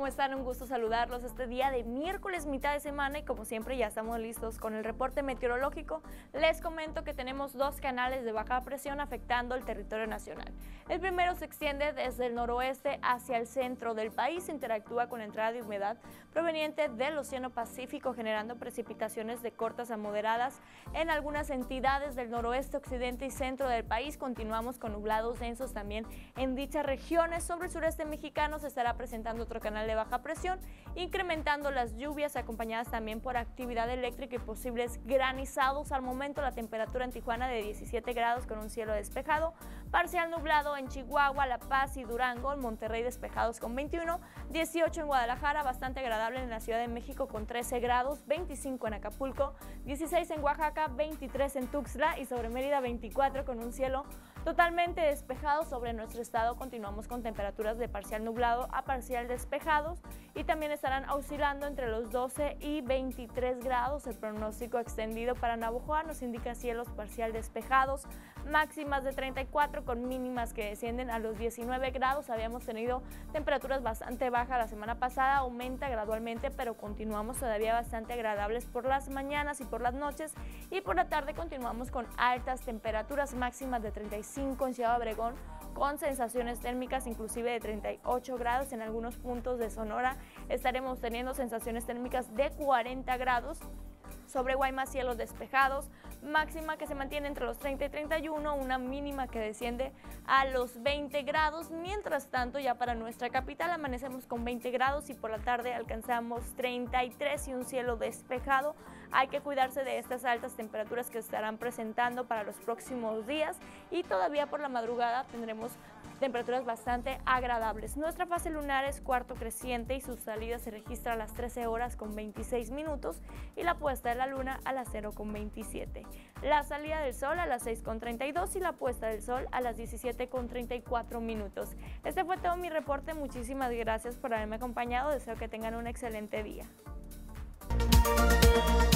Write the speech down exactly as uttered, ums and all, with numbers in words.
¿Cómo están? Un gusto saludarlos este día de miércoles, mitad de semana, y como siempre ya estamos listos con el reporte meteorológico. Les comento que tenemos dos canales de baja presión afectando el territorio nacional. El primero se extiende desde el noroeste hacia el centro del país, interactúa con la entrada de humedad proveniente del Océano Pacífico, generando precipitaciones de cortas a moderadas en algunas entidades del noroeste, occidente y centro del país. Continuamos con nublados densos también en dichas regiones. Sobre el sureste mexicano se estará presentando otro canal de baja presión, incrementando las lluvias acompañadas también por actividad eléctrica y posibles granizados. Al momento la temperatura en Tijuana de diecisiete grados con un cielo despejado, parcial nublado en Chihuahua, La Paz y Durango, en Monterrey despejados con veintiuno, dieciocho en Guadalajara, bastante agradable en la Ciudad de México con trece grados, veinticinco en Acapulco, dieciséis en Oaxaca, veintitrés en Tuxtla y sobre Mérida veinticuatro con un cielo totalmente despejado. Sobre nuestro estado continuamos con temperaturas de parcial nublado a parcial despejados y también estarán oscilando entre los doce y veintitrés grados. El pronóstico extendido para Navojoa nos indica cielos parcial despejados, máximas de treinta y cuatro con mínimas que descienden a los diecinueve grados. Habíamos tenido temperaturas bastante bajas la semana pasada, aumenta gradualmente, pero continuamos todavía bastante agradables por las mañanas y por las noches, y por la tarde continuamos con altas temperaturas máximas de treinta y cinco en Ciudad Obregón, con sensaciones térmicas inclusive de treinta y ocho grados. En algunos puntos de Sonora estaremos teniendo sensaciones térmicas de cuarenta grados. Sobre Guaymas, cielos despejados, máxima que se mantiene entre los treinta y treinta y uno, una mínima que desciende a los veinte grados. Mientras tanto, ya para nuestra capital amanecemos con veinte grados y por la tarde alcanzamos treinta y tres y un cielo despejado. Hay que cuidarse de estas altas temperaturas que estarán presentando para los próximos días, y todavía por la madrugada tendremos temperaturas bastante agradables. Nuestra fase lunar es cuarto creciente y su salida se registra a las trece horas con veintiséis minutos y la puesta de la luna a las cero con veintisiete. La salida del sol a las seis con treinta y dos y la puesta del sol a las diecisiete con treinta y cuatro minutos. Este fue todo mi reporte. Muchísimas gracias por haberme acompañado. Deseo que tengan un excelente día.